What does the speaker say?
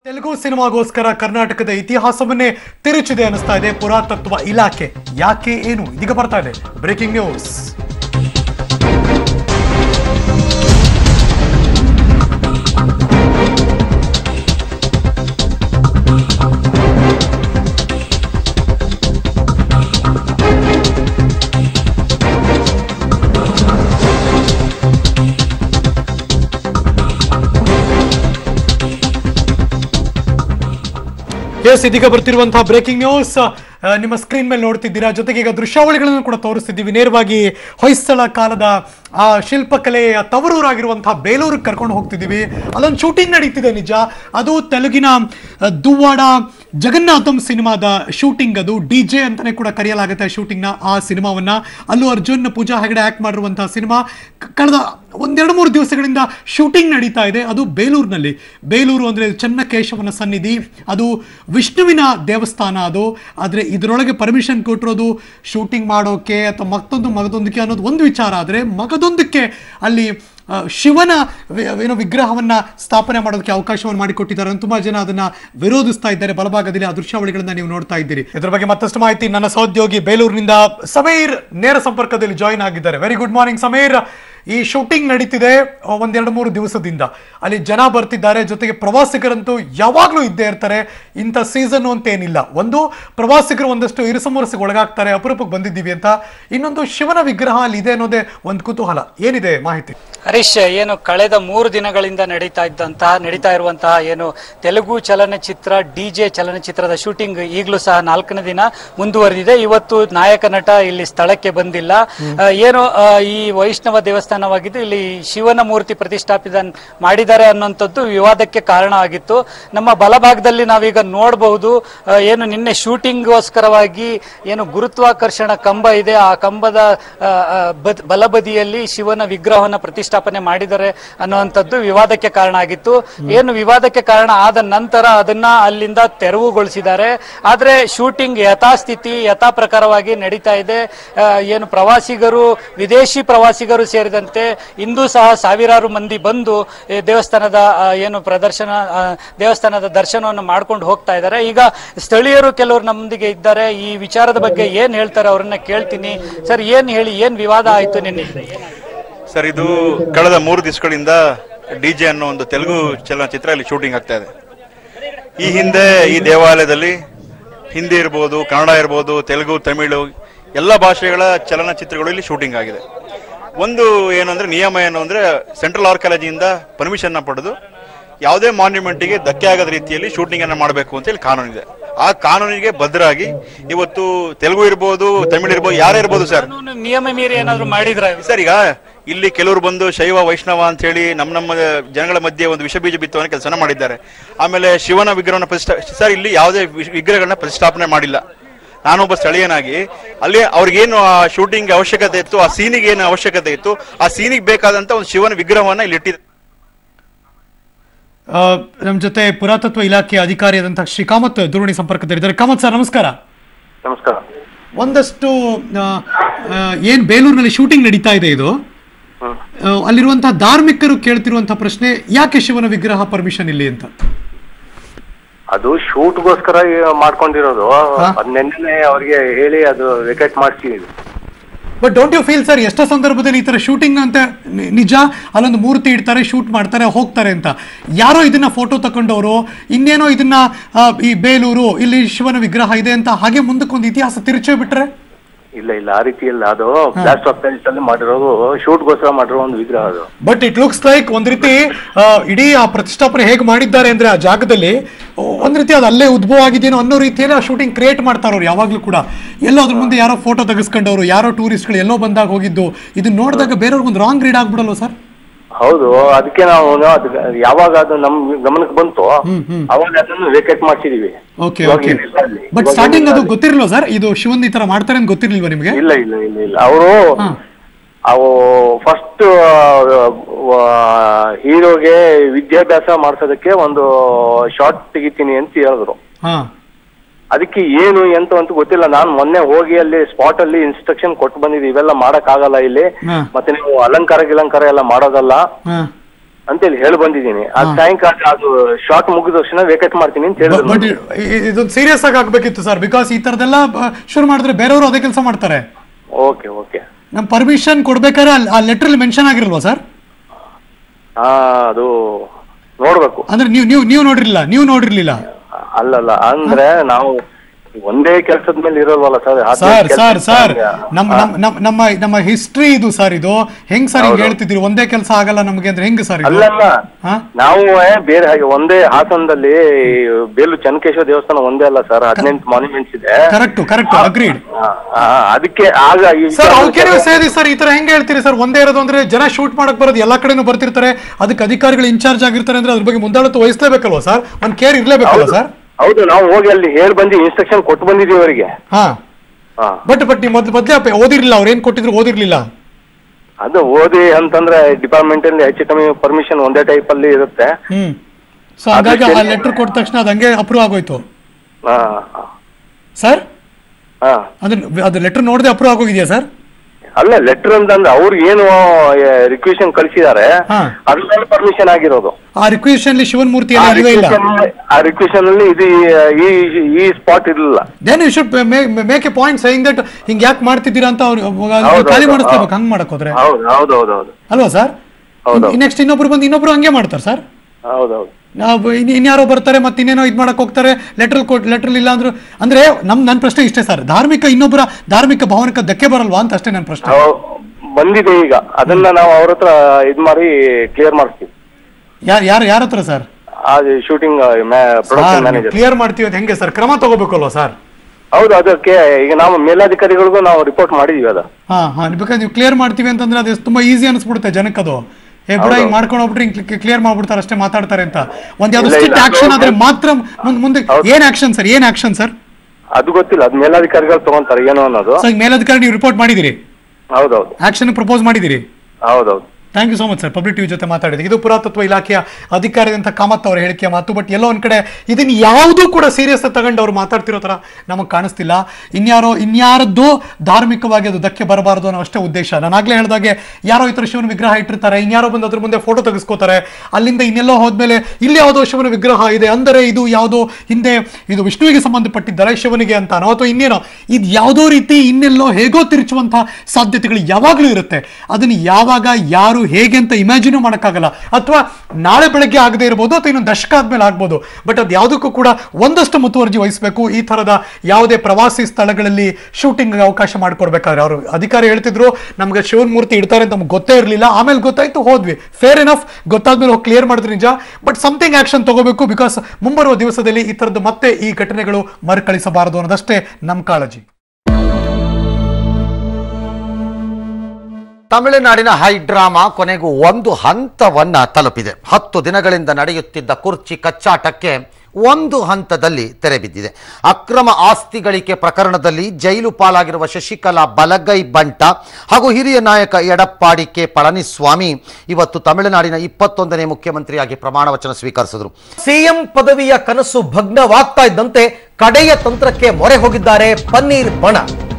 ತೆಲುಗು ಸಿನಿಮಾಗೋಸ್ಕರ ಕರ್ನಾಟಕದ ಇತಿಹಾಸವನ್ನೇ ತಿರುಚಿದೆ ಅನಿಸ್ತಾ ಇದೆ ಪುರಾತತ್ವ ಇಲಾಖೆ. ಯಾಕೆ ಏನು ಇದೀಗ ಬರ್ತಾ ಇದೆ ಬ್ರೇಕಿಂಗ್ ನ್ಯೂಸ್. ಇದೀಗ ಬರ್ತಿರುವಂತಹ ಬ್ರೇಕಿಂಗ್ ನ್ಯೂಸ್ ನಿಮ್ಮ ಸ್ಕ್ರೀನ್ ಮೇಲೆ ನೋಡ್ತಿದ್ದೀರಾ. ಜೊತೆಗೆ ಈಗ ದೃಶ್ಯಾವಳಿಗಳನ್ನು ಕೂಡ ತೋರಿಸ್ತಿದ್ದೀವಿ. ನೇರವಾಗಿ ಹೊಯ್ಸಳ ಕಾಲದ ಆ ಶಿಲ್ಪಕಲೆಯ ತವರೂರಾಗಿರುವಂತಹ ಬೇಲೂರಿಗೆ ಕರ್ಕೊಂಡು ಹೋಗ್ತಿದ್ದೀವಿ. ಅಲ್ಲೊಂದು ಶೂಟಿಂಗ್ ನಡೀತಿದೆ ನಿಜ. ಅದು ತೆಲುಗಿನ ದುವ್ವಾಡ ಜಗನ್ನಾಥಂ ಸಿನಿಮಾದ ಶೂಟಿಂಗ್. ಅದು DJ ಅಂತಾನೆ ಕೂಡ ಕರೆಯಲಾಗುತ್ತೆ ಶೂಟಿಂಗ್ನ ಆ ಸಿನಿಮಾವನ್ನ. ಅಲ್ಲು ಅರ್ಜುನ್, ಪೂಜಾ ಹೆಗಡೆ ಆಕ್ಟ್ ಮಾಡಿರುವಂತಹ ಸಿನಿಮಾ ಕಳೆದ 1-2-3 ದಿವಸಗಳಿಂದ ಶೂಟಿಂಗ್ ನಡೀತಾ ಇದೆ. ಅದು ಬೇಲೂರಿನಲ್ಲಿ. ಬೇಲೂರು ಅಂದರೆ ಚೆನ್ನಕೇಶವನ ಸನ್ನಿಧಿ, ಅದು ವಿಷ್ಣುವಿನ ದೇವಸ್ಥಾನ. ಅದು ಆದರೆ ಇದರೊಳಗೆ ಪರ್ಮಿಷನ್ ಕೊಟ್ಟಿರೋದು ಶೂಟಿಂಗ್ ಮಾಡೋಕೆ ಅಥವಾ ಮಗದೊಂದಕ್ಕೆ ಅನ್ನೋದು ಒಂದು ವಿಚಾರ. ಆದರೆ ಮಗದೊಂದಕ್ಕೆ ಅಲ್ಲಿ ಶಿವನ ವಿಗ್ರಹವನ್ನ ಸ್ಥಾಪನೆ ಮಾಡೋದಕ್ಕೆ ಅವಕಾಶವನ್ನು ಮಾಡಿಕೊಟ್ಟಿದ್ದಾರೆ. ತುಂಬಾ ಜನ ಅದನ್ನ ವಿರೋಧಿಸ್ತಾ ಇದ್ದಾರೆ. ಬಲಭಾಗದಲ್ಲಿ ಆ ದೃಶ್ಯಾವಳಿಗಳನ್ನ ನೀವು ನೋಡ್ತಾ ಇದ್ದೀರಿ. ಇದರ ಬಗ್ಗೆ ಮತ್ತಷ್ಟು ಮಾಹಿತಿ ನನ್ನ ಸಹೋದ್ಯೋಗಿ ಬೇಲೂರಿನಿಂದ ಸಮೀರ್ ನೇರ ಸಂಪರ್ಕದಲ್ಲಿ ಜಾಯಿನ್ ಆಗಿದ್ದಾರೆ. Very good morning Sameer. ಈ ಶೂಟಿಂಗ್ ನಡೀತಿದೆ 1-2-3 ದಿವಸದಿಂದ. ಅಲ್ಲಿ ಜನ ಬರ್ತಿದ್ದಾರೆ, ಜೊತೆಗೆ ಪ್ರವಾಸಿಗರಂತೂ ಯಾವಾಗಲೂ ಇದ್ದೇ ಇರ್ತಾರೆ. ಇಂಥ ಸೀಸನ್ ಅಂತ ಏನಿಲ್ಲ. ಒಂದು, ಪ್ರವಾಸಿಗರು ಒಂದಷ್ಟು ಇರುಸುಮುರುಸಿಗೆ ಒಳಗಾಗ್ತಾರೆ, ಅಪರೂಪಕ್ಕೆ ಬಂದಿದ್ದೀವಿ ಅಂತ. ಇನ್ನೊಂದು, ಶಿವನ ವಿಗ್ರಹ ಅಲ್ಲಿ ಇದೆ ಅನ್ನೋದೇ ಒಂದು ಕುತೂಹಲ. ಏನಿದೆ ಮಾಹಿತಿ? ಹರೀಶ್, ಏನು ಕಳೆದ 3 ದಿನಗಳಿಂದ ನಡೀತಾ ಇರುವಂತಹ ಏನು ತೆಲುಗು ಚಲನಚಿತ್ರ DJ ಚಲನಚಿತ್ರದ ಶೂಟಿಂಗ್ ಈಗಲೂ ಸಹ 4ನೇ ದಿನ ಮುಂದುವರೆದಿದೆ. ಇವತ್ತು ನಾಯಕ ನಟ ಇಲ್ಲಿ ಸ್ಥಳಕ್ಕೆ ಬಂದಿಲ್ಲ. ಏನು ಈ ವೈಷ್ಣವ ದೇವಸ್ಥಾನವಾಗಿದ್ದು ಇಲ್ಲಿ ಶಿವನ ಮೂರ್ತಿ ಪ್ರತಿಷ್ಠಾಪಿತ ಮಾಡಿದ್ದಾರೆ ಅನ್ನುವಂಥದ್ದು ವಿವಾದಕ್ಕೆ ಕಾರಣ ಆಗಿತ್ತು. ನಮ್ಮ ಬಲಭಾಗದಲ್ಲಿ ನಾವೀಗ ನೋಡಬಹುದು, ಏನು ನಿನ್ನೆ ಶೂಟಿಂಗ್ಗೋಸ್ಕರವಾಗಿ ಏನು ಗುರುತ್ವಾಕರ್ಷಣ ಕಂಬ ಇದೆ, ಆ ಕಂಬದ ಬಲಬದಿಯಲ್ಲಿ ಶಿವನ ವಿಗ್ರಹವನ್ನು ಪ್ರತಿಷ್ಠಾಪನೆ ಮಾಡಿದ್ದಾರೆ ಅನ್ನುವಂಥದ್ದು ವಿವಾದಕ್ಕೆ ಕಾರಣ ಆಗಿತ್ತು. ಏನು ವಿವಾದಕ್ಕೆ ಕಾರಣ ಆದ ನಂತರ ಅದನ್ನ ಅಲ್ಲಿಂದ ತೆರವುಗೊಳಿಸಿದ್ದಾರೆ. ಆದ್ರೆ ಶೂಟಿಂಗ್ ಯಥಾ ಪ್ರಕಾರವಾಗಿ ನಡೀತಾ ಇದೆ. ಏನು ಪ್ರವಾಸಿಗರು, ವಿದೇಶಿ ಪ್ರವಾಸಿಗರು ಸೇರಿದಂತೆ ಇಂದು ಸಹ ಸಾವಿರಾರು ಮಂದಿ ಬಂದು ದೇವಸ್ಥಾನದ ಏನು ದೇವಸ್ಥಾನದ ದರ್ಶನವನ್ನು ಮಾಡ್ಕೊಂಡು ಹೋಗ್ತಾ ಇದ್ದಾರೆ. ಈಗ ಸ್ಥಳೀಯರು ಕೆಲವರು ನಮ್ಮೊಂದಿಗೆ ಇದ್ದಾರೆ. ಈ ವಿಚಾರದ ಬಗ್ಗೆ ಏನ್ ಹೇಳ್ತಾರೆ ಅವರನ್ನ ಕೇಳ್ತೀನಿ. ಸರ್, ಏನ್ ವಿವಾದ ಆಯ್ತು ನಿನ್ನೆ? ಸರ್, ಇದು ಕಳೆದ 3 ದಿವಸಗಳಿಂದ DJ ಅನ್ನೋ ಒಂದು ತೆಲುಗು ಚಲನಚಿತ್ರ ಇಲ್ಲಿ ಶೂಟಿಂಗ್ ಆಗ್ತಾ ಇದೆ. ಈ ಹಿಂದೆ ಈ ದೇವಾಲಯದಲ್ಲಿ ಹಿಂದಿ ಇರ್ಬೋದು, ಕನ್ನಡ ಇರ್ಬೋದು, ತೆಲುಗು, ತಮಿಳು ಎಲ್ಲ ಭಾಷೆಗಳ ಚಲನಚಿತ್ರಗಳು ಇಲ್ಲಿ ಶೂಟಿಂಗ್ ಆಗಿದೆ. ಒಂದು ಏನಂದ್ರೆ ನಿಯಮ ಏನು ಅಂದ್ರೆ ಸೆಂಟ್ರಲ್ ಆರ್ಕಿಯಾಲಜಿಯಿಂದ ಪರ್ಮಿಷನ್ ಪಡೆದು ಯಾವುದೇ ಮಾನ್ಯುಮೆಂಟ್ಗೆ ಧಕ್ಕೆ ಆಗದ ರೀತಿಯಲ್ಲಿ ಶೂಟಿಂಗ್ ಅನ್ನ ಮಾಡಬೇಕು ಅಂತ ಹೇಳಿ ಕಾನೂನಿದೆ. ಆ ಕಾನೂನಿಗೆ ಬದ್ಧರಾಗಿ ಇವತ್ತು ತೆಲುಗು ಇರ್ಬೋದು, ತಮಿಳು ಇರ್ಬೋದು, ಯಾರೇ ಇರ್ಬೋದು ಸರ್, ನಿಯಮ ಮೀರಿ ಏನಾದ್ರು ಮಾಡಿದ್ರ ಸರ್? ಈಗ ಇಲ್ಲಿ ಕೆಲವರು ಬಂದು ಶೈವ ವೈಷ್ಣವ ಅಂತ ಹೇಳಿ ನಮ್ಮ ಜನಗಳ ಮಧ್ಯೆ ಒಂದು ವಿಷ ಬೀಜ ಬಿತ್ತುವ ಕೆಲಸನ ಮಾಡಿದ್ದಾರೆ. ಆಮೇಲೆ ಶಿವನ ವಿಗ್ರಹನ ಸರ್, ಇಲ್ಲಿ ಯಾವುದೇ ವಿಗ್ರಹಗಳನ್ನ ಪ್ರತಿಷ್ಠಾಪನೆ ಮಾಡಿಲ್ಲ. ನಾನೊಬ್ಬ ಸ್ಥಳೀಯನಾಗಿ ಅಲ್ಲಿ ಅವ್ರಿಗೇನು ಆ ಶೂಟಿಂಗ್ ಅವಶ್ಯಕತೆ ಇತ್ತು, ಆ ಸೀನಿಗೆ ಏನು ಅವಶ್ಯಕತೆ ಇತ್ತು, ಆ ಸೀನಿಗೆ ಬೇಕಾದಂತ ಒಂದು ಶಿವನ ವಿಗ್ರಹವನ್ನ ಇಲ್ಲಿ ಇಟ್ಟಿದ್ದಾರೆ. ನಮ್ಮ ಜೊತೆ ಪುರಾತತ್ವ ಇಲಾಖೆ ಅಧಿಕಾರಿಯಾದಂತಹ ಶ್ರೀ ಕಾಮತ್ ದೂರವಾಣಿ ಸಂಪರ್ಕದಲ್ಲಿದ್ದಾರೆ. ಕಾಮತ್ ಸರ್, ನಮಸ್ಕಾರ. ನಮಸ್ಕಾರ. ಒಂದಷ್ಟು ಏನ್ ಬೇಲೂರಿನಲ್ಲಿ ಶೂಟಿಂಗ್ ನಡೀತಾ ಇದೆ, ಇದು ಅಲ್ಲಿರುವಂತಹ ಧಾರ್ಮಿಕರು ಕೇಳ್ತಿರುವಂತಹ ಪ್ರಶ್ನೆ, ಯಾಕೆ ಶಿವನ ವಿಗ್ರಹ ಪರ್ಮಿಷನ್ ಇಲ್ಲಿ ಅಂತ? ಅದು ಶೂಟ್ಗೋಸ್ಕರ ಮಾಡ್ಕೊಂಡಿರೋದು. ನಿನ್ನೆ ಅವ್ರಿಗೆ ಹೇಳಿ ಅದು ವೆಕೇಟ್ ಮಾಡಿಸಿದ್ವಿ. But don't you feel sir, ಎಷ್ಟೋ ಸಂದರ್ಭದಲ್ಲಿ ಈ ತರ ಶೂಟಿಂಗ್ ಅಂತ ನಿಜ ಅಲ್ಲೊಂದು ಮೂರ್ತಿ ಇಡ್ತಾರೆ, ಶೂಟ್ ಮಾಡ್ತಾರೆ, ಹೋಗ್ತಾರೆ ಅಂತ. ಯಾರೋ ಇದನ್ನ ಫೋಟೋ ತಕೊಂಡವರು ಇನ್ನೇನೋ ಇದನ್ನ ಈ ಬೇಲೂರು ಇಲ್ಲಿ ಶಿವನ ವಿಗ್ರಹ ಇದೆ ಅಂತ ಹಾಗೆ ಮುಂದಕ್ಕೊಂದು ಇತಿಹಾಸ ತಿರುಚೇ ಬಿಟ್ರೆ? ಇಲ್ಲ, ಆ ರೀತಿ ಇಲ್ಲ. ಅದು ಬ್ಲಾಸ್ಟ್ ಆಫ್ ಪ್ಯಾರಿಸ್ ಅಲ್ಲಿ ಮಾಡಿರೋದು, ಶೂಟ್ಗೋಸ್ಕರ ಮಾಡಿರೋ ಒಂದು ವಿಗ್ರಹ ಅದು. ಬಟ್ ಇಟ್ ಲುಕ್ಸ್ ಲೈಕ್ ಒಂದ್ ರೀತಿ ಇಡೀ ಆ ಪ್ರತಿಷ್ಠಾಪನೆ ಹೇಗೆ ಮಾಡಿದ್ದಾರೆ ಅಂದ್ರೆ ಆ ಜಾಗದಲ್ಲಿ ಒಂದ್ ರೀತಿ ಅದು ಅಲ್ಲೇ ಉದ್ಭವ ಆಗಿದೇನೋ ಅನ್ನೋ ರೀತಿಯಲ್ಲಿ ಆ ಶೂಟಿಂಗ್ ಕ್ರಿಯೇಟ್ ಮಾಡ್ತಾರವ್ರು ಯಾವಾಗ್ಲೂ ಕೂಡ. ಎಲ್ಲೋ ಅದ್ರ ಮುಂದೆ ಯಾರೋ ಫೋಟೋ ತೆಗೆಸ್ಕೊಂಡವ್ರು, ಯಾರೋ ಟೂರಿಸ್ಟ್ಗಳು ಎಲ್ಲೋ ಬಂದಾಗ ಹೋಗಿದ್ದು, ಇದನ್ನ ನೋಡಿದಾಗ ಬೇರೆಯವ್ರಿಗೆ ಒಂದು ರಾಂಗ್ ರೀಡ್ ಆಗ್ಬಿಡಲ್ವ ಸರ್? ಹೌದು, ಅದಕ್ಕೆ ನಾವು ಯಾವಾಗ ಅದು ನಮ್ ಗಮನಕ್ಕೆ ಬಂತು ಅವಾಗ ಅದನ್ನು ವೇಕೆಟ್ ಮಾಡ್ಸಿದೀವಿ. ಬಟ್ ಸ್ಟಾರ್ಟಿಂಗ್ ಅದು ಗೊತ್ತಿರಲಿಲ್ಲ ಸರ್, ಇದು ಶಿವನ್ ಈ ತರ ಮಾಡ್ತಾರೆ ಅಂತ ಗೊತ್ತಿರ್ಲಿಲ್ವಾ ನಿಮ್ಗೆ? ಇಲ್ಲ, ಅವರು ಅವು ಫಸ್ಟ್ ಹೀರೋಗೆ ವಿದ್ಯಾಭ್ಯಾಸ ಮಾಡ್ಸೋದಕ್ಕೆ ಒಂದು ಶಾರ್ಟ್ ತೆಗಿತೀನಿ ಅಂತ ಹೇಳಿದ್ರು. ಅದಕ್ಕೆ ಏನು ಎಂತ ಅಂತ ಗೊತ್ತಿಲ್ಲ. ನಾನು ಮೊನ್ನೆ ಹೋಗಿ ಅಲ್ಲಿ ಸ್ಪಾಟ್ ಅಲ್ಲಿ ಇನ್ಸ್ಟ್ರಕ್ಷನ್ ಕೊಟ್ಟು ಬಂದಿದ್ದೆ, ಇವೆಲ್ಲ ಮಾಡಕ್ ಆಗಲ್ಲ ಇಲ್ಲಿ, ಮತ್ತೆ ನೀವು ಅಲಂಕಾರ ಎಲ್ಲ ಮಾಡೋದಲ್ಲ, ಅಂತೇಳಿ ಹೇಳಿ ಬಂದಿದ್ದೀನಿ. ಅದು ಸಾಯಂಕಾಲ ಅದು ಶಾರ್ಟ್ ಮುಗಿದ ತಕ್ಷಣ ವೇಕೆಟ್ ಮಾಡ್ತೀನಿ ಅಂತ ಹೇಳಿದ್ರು. ಬಟ್ ಇದೊಂದು ಸೀರಿಯಸ್ ಆಗಿ ಆಗ್ಬೇಕಿತ್ತು ಸರ್, ಬಿಕಾಸ್ ಈ ತರದೆಲ್ಲ ಶುರು ಮಾಡಿದ್ರೆ ಬೇರೆಯವರು ಅದೇ ಕೆಲಸ ಮಾಡ್ತಾರೆ. Okay okay. ನಮ್ ಪರ್ಮಿಷನ್ ಕೊಡ್ಬೇಕಾದ್ರೆ ಆ ಲೆಟರ್ ಮೆನ್ಷನ್ ಆಗಿರಲ್ವಾ ಸರ್? ಅದು ನೋಡ್ಬೇಕು. ಅಂದ್ರೆ ನೀವು ನೋಡಿರ್ಲಿಲ್ಲ? ಅಲ್ಲಲ್ಲ, ಅಂದ್ರೆ ನಾವು ಒಂದೇ ಕೆಲಸದ ಮೇಲೆ ಇರೋಲ್ವಲ್ಲ ಸರ್. ನಮ್ಮ ಹಿಸ್ಟ್ರಿ ಇದು ಸರ್. ಇದು ಹೆಂಗ್ ಸರ್ ಹಿಂಗ್ ಹೇಳ್ತಿದ್ರಿ ಒಂದೇ ಕೆಲಸ ಆಗಲ್ಲ ನಮ್ಗೆ ಅಂದ್ರೆ ಹೆಂಗ್ ಸರ್? ಅಲ್ಲಲ್ಲ, ನಾವು ಬೇರೆ ಹಾಗೆ ಒಂದೇ ಹಾಸನದಲ್ಲಿ ಬೇಲು ಚೆನ್ನಕೇಶ್ವರ ದೇವಸ್ಥಾನ ಒಂದೇ ಅಲ್ಲ ಸರ್, 18 ಮಾನ್ಯುಮೆಂಟ್ಸ್ ಇದೆ. Correct agreed. ಅದಕ್ಕೆ ಆಗ ಸರ್ ಈ ತರ ಹೆಂಗ್ ಹೇಳ್ತೀರಿ ಸರ್? ಒಂದೇ ಇರೋದು ಅಂದ್ರೆ ಜನ ಶೂಟ್ ಮಾಡಕ್ ಬರೋದು ಎಲ್ಲಾ ಕಡೆನೂ ಬರ್ತಿರ್ತಾರೆ, ಅದಕ್ಕೆ ಅಧಿಕಾರಿಗಳು ಇನ್ಚಾರ್ಜ್ ಆಗಿರ್ತಾರೆ ಅಂದ್ರೆ ಅದ್ರ ಬಗ್ಗೆ ಮುಂದಾಳತ್ವ ವಹಿಸ್ಲೇಬೇಕಲ್ವಾ ಸರ್? ಒಂದ್ ಕೇರ್ ಇರ್ಲೇಬೇಕಲ್ವಾ ಸರ್? ಹೌದು, ನಾವು ಹೋಗಿ ಅಲ್ಲಿ ಹೇಳಿ ಬಂದು ಇನ್ಸ್ಟ್ರಕ್ಷನ್ ಕೊಟ್ಟು ಬಂದಿದ್ದೀವಿ ಅವರಿಗೆ. ಬಟ್ ನೀವು ಮೊದ್ಲೇ ಓದಿರ್ಲಿಲ್ಲ, ಅವ್ರು ಏನ್ ಕೊಟ್ಟಿದ್ರು ಓದಿರ್ಲಿಲ್ಲ? ಅದು ಓದಿ ಅಂತಂದ್ರೆ ಡಿಪಾರ್ಟ್ಮೆಂಟ್ ಅಲ್ಲಿ ಹೆಚ್ಚು ಕಮ್ಮಿ ಪರ್ಮಿಷನ್ ಒಂದೇ ಟೈಪ್ ಅಲ್ಲಿ ಇರುತ್ತೆ. ಸೊ ಹಾಗಾಗಿ ಆ ಲೆಟರ್ ಕೊಟ್ಟ ತಕ್ಷಣ ಅದು ಹಂಗೆ ಅಪ್ರೂವ್ ಆಗೋಯ್ತು ಸರ್? ಅದು ಲೆಟರ್ ನೋಡದೆ ಅಪ್ರೂವ್ ಆಗೋಗಿದೆಯಾ ಸರ್? ಅಲ್ಲ, ಲೆಟರ್ ಅಂತಂದ್ರೆ ಅವ್ರು ಏನು ರಿಕ್ವೆಷನ್ ಕಳಿಸಿದ್ದಾರೆ ಅದ್ರ ಪರ್ಮಿಷನ್ ಆಗಿರೋದು. ಆ ರಿಕ್ವೆಷನ್ ಶಿವನ್ ಮೂರ್ತಿ ಆ ರಿಕ್ವೆಷನ್ ಅಲ್ಲಿ ಇದು ಈ ಸ್ಪಾಟ್ ಇರಲಿಲ್ಲ. Then you should make a point saying that ಹಿಂಗ್ ಯಾಕೆ ಮಾಡ್ತಿದ್ದೀರಾ ಅಂತ ಅವ್ರು ಖಾಲಿ ಮಾಡಿಸ್ಲೇಬೇಕು. ಹಂಗ್ ಮಾಡಕ್ ಹೋದ್ರೆ ಅಲ್ವಾ ಸರ್? ನೆಕ್ಸ್ಟ್ ಇನ್ನೊಬ್ರು ಹಂಗೆ ಮಾಡ್ತಾರೆ ಸರ್. ಹೌದೌದು. ಇನ್ಯಾರೋ ಬರ್ತಾರೆ ಮತ್ತೆ ಇನ್ನೇನೋ ಇದ್ ಮಾಡಕ್ ಹೋಗ್ತಾರೆ. ಲೆಟರ್ ಇಲ್ಲ ಅಂದ್ರು ಅಂದ್ರೆ ನನ್ ಪ್ರಶ್ನೆ ಇಷ್ಟೇ ಸರ್, ಇನ್ನೊಬ್ಬರ ಧಾರ್ಮಿಕ ಭಾವನೆಗೆ ಧಕ್ಕೆ ಬರಲ್ವಾ ಅಂತ ಅಷ್ಟೇ ನನ್ನ ಪ್ರಶ್ನೆ. ಬಂದಿದೆ ಈಗ, ಅದನ್ನ ನಾವು ಅವ್ರ ಹತ್ರ ಇದ್ ಮಾಡಿ ಕ್ಲಿಯರ್ ಮಾಡ್ತೀವಿ. ಯಾರ ಹತ್ರ sir? Shooting production manager. Clear ಮಾಡ್ತೀವಿ ಅಂತ ಹೆಂಗೆ ಸರ್? ಕ್ರಮ ತಗೋಬೇಕಲ್ವಾ ಸರ್? ಹೌದು, ಅದಕ್ಕೆ ಈಗ ನಾವು ಮೇಲಾಧಿಕಾರಿಗಳಿಗೂ ನಾವು ರಿಪೋರ್ಟ್ ಮಾಡಿದೀವಿ. ಅದ ಬೇಕಾದ್ರೆ ನೀವು ಕ್ಲಿಯರ್ ಮಾಡ್ತೀವಿ ಅಂತಂದ್ರೆ ಅದು ತುಂಬಾ ಈಸಿ ಅನ್ಸ್ಬಿಡುತ್ತೆ ಜನಕ್ಕೆ. ಅದು ಬಿಡ ಹಿಂಗ್ ಮಾಡ್ಕೊಂಡು ಹೋಗ್ಬಿಟ್ರೆ ಕ್ಲಿಯರ್ ಮಾಡ್ಬಿಡ್ತಾರೆ ಅಷ್ಟೇ, ಮಾತಾಡ್ತಾರೆ ಅಂತ. ಒಂದ್ ಯಾವ್ದು ಸ್ಟ್ರಿಕ್ಟ್ ಆಕ್ಷನ್ ಆದ್ರೆ ಮಾತ್ರ ಮುಂದೆ ಏನ್ ಆಕ್ಷನ್ ಸರ್? ಅದು ಗೊತ್ತಿಲ್ಲ, ಅದು ಮೇಲಾಧಿಕಾರಿಗಳು ತಗೊಂತಾರೆ ಏನೋ ಅನ್ನೋದು. ಮೇಲಾಧಿಕಾರಿ ನೀವು ರಿಪೋರ್ಟ್ ಮಾಡಿದಿರಿ? ಹೌದೌದು. ಆಕ್ಷನ್ ಪ್ರಪೋಸ್ ಮಾಡಿದಿರಿ? ಹೌದೌದು. Thank you so much sir, public TV ಜೊತೆ ಮಾತಾಡಿದೆ. ಇದು ಪುರಾತತ್ವ ಇಲಾಖೆಯ ಅಧಿಕಾರಿದಂತ ಕಾಮತ್ ಅವರ ಹೇಳಿಕೆಯ ಮಾತು. ಬಟ್ ಎಲ್ಲೋ ಒಂದ್ ಕಡೆ ಇದನ್ನ ಯಾವುದೂ ಕೂಡ ಸೀರಿಯಸ್ ತಗೊಂಡು ಅವ್ರು ಮಾತಾಡ್ತಿರೋ ತರ ನಮಗೆ ಕಾಣಿಸ್ತಿಲ್ಲ. ಇನ್ಯಾರದ್ದು ಧಾರ್ಮಿಕವಾಗಿ ಅದು ಧಕ್ಕೆ ಬರಬಾರದು ಅನ್ನೋ ಅಷ್ಟೇ ಉದ್ದೇಶ. ನಾನು ಆಗ್ಲೇ ಹೇಳಿದಾಗೆ ಯಾರೋ ಈ ತರ ಶಿವನ ವಿಗ್ರಹ ಇಟ್ಟಿರ್ತಾರೆ, ಇನ್ಯಾರೋ ಬಂದು ಅದ್ರ ಮುಂದೆ ಫೋಟೋ ತೆಗೆಸ್ಕೋತಾರೆ, ಅಲ್ಲಿಂದ ಇನ್ನೆಲ್ಲೋ ಹೋದ್ಮೇಲೆ ಇಲ್ಲಿ ಯಾವುದೋ ಶಿವನ ವಿಗ್ರಹ ಇದೆ ಅಂದರೆ ಇದು ಯಾವುದೋ ಹಿಂದೆ ಇದು ವಿಷ್ಣುವಿಗೆ ಸಂಬಂಧಪಟ್ಟಿದ್ದಾರೆ ಶಿವನಿಗೆ ಅಂತ ಅಥವಾ ಇನ್ನೇನೋ, ಇದು ಯಾವುದೋ ರೀತಿ ಇನ್ನೆಲ್ಲೋ ಹೇಗೋ ತಿರುಚುವಂತಹ ಸಾಧ್ಯತೆಗಳು ಯಾವಾಗಲೂ ಇರುತ್ತೆ. ಅದನ್ನು ಯಾವಾಗ ಯಾರು ಹೇಗೆ ಅಂತ ಇಮ್ಯಾಜಿನ್ ಮಾಡೋಕ್ಕಾಗಲ್ಲ. ಅಥವಾ ನಾಳೆ ಬೆಳಗ್ಗೆ ಆಗದೆ ಇರಬಹುದು ಅಥವಾ ಇನ್ನೊಂದು ದಶಕ ಆದ್ಮೇಲೆ ಆಗ್ಬೋದು. ಬಟ್ ಅದು ಯಾವುದಕ್ಕೂ ಕೂಡ ಒಂದಷ್ಟು ಮುತುವರ್ಜಿ ವಹಿಸಬೇಕು. ಈ ಥರದ ಯಾವುದೇ ಪ್ರವಾಸಿ ಸ್ಥಳಗಳಲ್ಲಿ ಶೂಟಿಂಗ್ ಅವಕಾಶ ಮಾಡಿಕೊಡ್ಬೇಕಾದ್ರೆ ಅವರು ಅಧಿಕಾರಿ ಹೇಳ್ತಿದ್ರು ನಮಗೆ ಶಿವನ್ ಮೂರ್ತಿ ಇಡ್ತಾರೆ ಅಂತ ನಮ್ಗೆ ಗೊತ್ತೇ ಇರಲಿಲ್ಲ, ಆಮೇಲೆ ಗೊತ್ತಾಯ್ತು ಹೋದ್ವಿ. ಫೇರ್ ಎನಫ್, ಗೊತ್ತಾದ್ಮೇಲೆ ಹೋಗಿ ಕ್ಲಿಯರ್ ಮಾಡಿದ್ರೆ ನಿಜ. ಬಟ್ ಸಮಥಿಂಗ್ ಆಕ್ಷನ್ ತಗೋಬೇಕು, ಬಿಕಾಸ್ ಮುಂಬರುವ ದಿವಸದಲ್ಲಿ ಈ ಥರದ್ದು ಮತ್ತೆ ಈ ಘಟನೆಗಳು ಮರುಕಳಿಸಬಾರದು ಅನ್ನೋದಷ್ಟೇ ನಮ್ಮ ಕಾಳಜಿ. ತಮಿಳುನಾಡಿನ ಹೈಡ್ರಾಮಾ ಕೊನೆಗೂ ಒಂದು ಹಂತವನ್ನ ತಲುಪಿದೆ. 10 ದಿನಗಳಿಂದ ನಡೆಯುತ್ತಿದ್ದ ಕುರ್ಚಿ ಕಚ್ಚಾಟಕ್ಕೆ ಒಂದು ಹಂತದಲ್ಲಿ ತೆರೆ ಬಿದ್ದಿದೆ. ಅಕ್ರಮ ಆಸ್ತಿ ಗಳಿಕೆ ಪ್ರಕರಣದಲ್ಲಿ ಜೈಲು ಪಾಲಾಗಿರುವ ಶಶಿಕಲಾ ಬಲಗೈ ಬಂಟ ಹಾಗೂ ಹಿರಿಯ ನಾಯಕ ಎಡಪ್ಪಾಡಿ ಕೆ ಪಳನಿಸ್ವಾಮಿ ಇವತ್ತು ತಮಿಳುನಾಡಿನ 21ನೇ ಮುಖ್ಯಮಂತ್ರಿಯಾಗಿ ಪ್ರಮಾಣ ವಚನ ಸ್ವೀಕರಿಸಿದರು. ಸಿಎಂ ಪದವಿಯ ಕನಸು ಭಗ್ನವಾಗ್ತಾ ಇದ್ದಂತೆ ಕಡೆಯ ತಂತ್ರಕ್ಕೆ ಮೊರೆ ಹೋಗಿದ್ದಾರೆ ಪನ್ನೀರ್ ಬಣ.